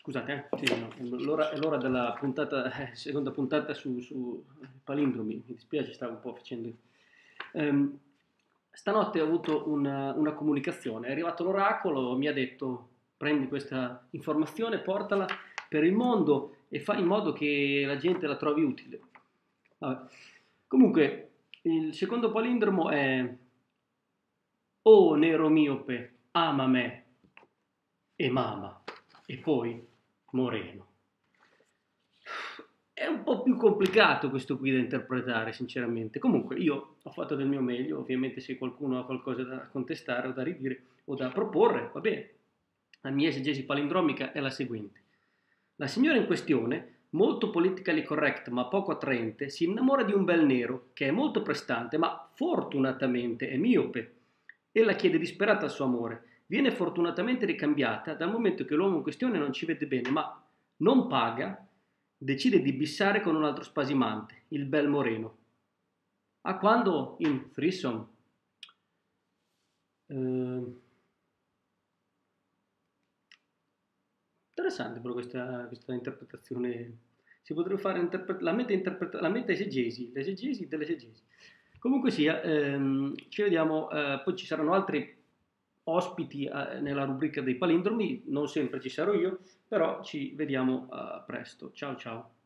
Scusate, sì, no, è l'ora della puntata, seconda puntata su palindromi, mi dispiace, stavo un po' facendo. Ehm, Stanotte ho avuto una comunicazione, è arrivato l'oracolo, mi ha detto prendi questa informazione, portala per il mondo e fai in modo che la gente la trovi utile. Vabbè. Comunque, il secondo palindromo è "Oh nero miope, ama me e mama, e poi Moreno". È un po' più complicato questo qui da interpretare, sinceramente. Comunque, io ho fatto del mio meglio, ovviamente se qualcuno ha qualcosa da contestare o da ridire o da proporre, va bene. La mia esegesi palindromica è la seguente. La signora in questione, molto politically correct ma poco attraente, si innamora di un bel nero che è molto prestante ma fortunatamente è miope. Ella chiede disperata il suo amore. Viene fortunatamente ricambiata dal momento che l'uomo in questione non ci vede bene, ma non paga, decide di bissare con un altro spasimante, il bel Moreno. A quando in Threesome. Eh, Interessante però questa interpretazione. Si potrebbe fare la meta-esegesi, l'esegesi dell'esegesi. Comunque sia, ci vediamo, poi ci saranno altri ospiti nella rubrica dei palindromi, non sempre ci sarò io, però ci vediamo presto. Ciao ciao.